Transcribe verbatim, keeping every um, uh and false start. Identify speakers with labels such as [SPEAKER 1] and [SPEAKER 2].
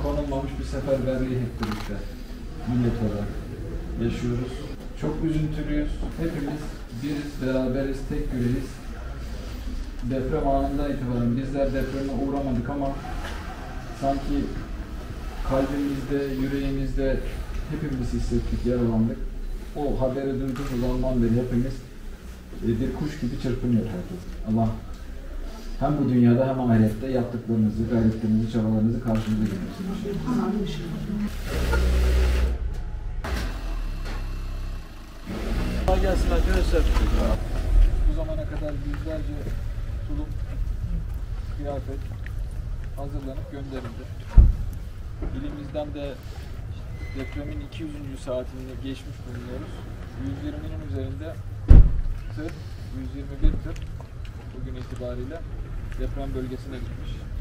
[SPEAKER 1] konulmamış bir seferberliği hep birlikte millet olarak yaşıyoruz. Çok üzüntülüyüz. Hepimiz biriz, beraberiz, tek yüreğiz. Deprem anından itibaren bizler depreme uğramadık ama sanki kalbimizde, yüreğimizde hepimiz hissettik, yaralandık. O haberi duyduğumuz andan beri hepimiz bir kuş gibi çırpınıyor herkes. Allah hem bu dünyada hem ahirette yaptıklarınızı, gayretlerinizi, çabalarınızı karşınıza getirsin.
[SPEAKER 2] Kolay gelsin arkadaşlar.
[SPEAKER 1] Bu zamana kadar yüzlerce tulum, kıyafet hazırlanıp gönderildi. İlimizden de depremin iki yüzüncü saatini geçmiş bulunuyoruz. yüz yirminin üzerinde tır, yüz yirmi bir tır bugün itibariyle deprem bölgesine gitmiş.